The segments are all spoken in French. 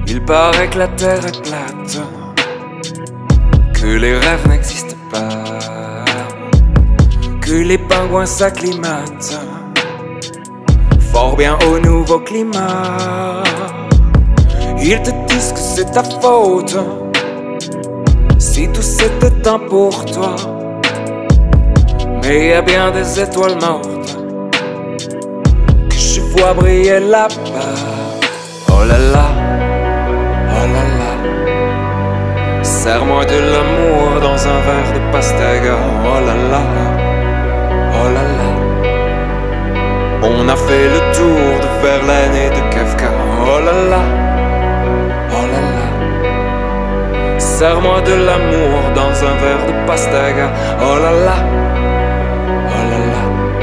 Il paraît que la terre est plate, que les rêves n'existent pas, que les pingouins s'acclimatent fort bien au nouveau climat. Ils te disent que c'est ta faute si tout s'est éteint pour toi, mais y a bien des étoiles mortes que je vois briller là-bas. Oh là là, oh là là, serre-moi de l'amour dans un verre de Pastaga. Oh là là, oh là là, on a fait le tour de Verlaine et de Kafka. Oh là là, oh là là, serre-moi de l'amour dans un verre de Pastaga. Oh là là, oh là là,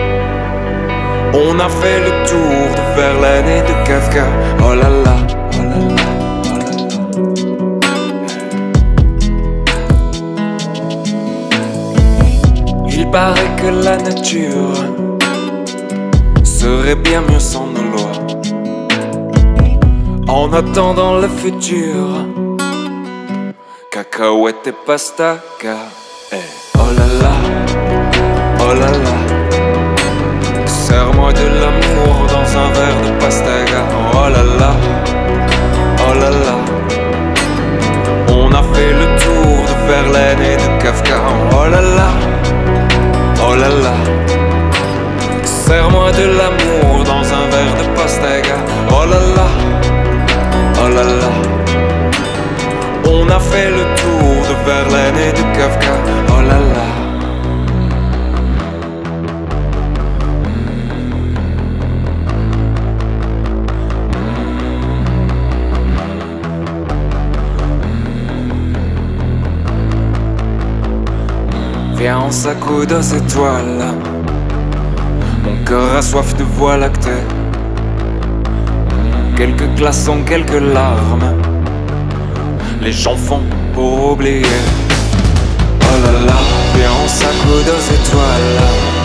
on a fait le tour de Verlaine et de Kafka. Oh là là, oh là là, oh là là. Il paraît que la nature serait bien mieux sans nos lois. En attendant le futur, cacahuète et Pastaga. Oh là là, oh là là, serre-moi de l'amour dans un verre de Pastaga. Oh là là, oh là là, on a fait le tour de Verlaine et de Kafka. Oh là là, oh là là, serre-moi de l'amour dans un verre de Pastaga. Oh là là, oh là là, on a fait le tour de Verlaine et de Kafka. Oh là là. Viens, on s'accoude aux étoiles, mon cœur a soif de voie lactée. Quelques glaçons, quelques larmes, les gens font pour oublier. Oh là là, viens, on s'accoude aux étoiles.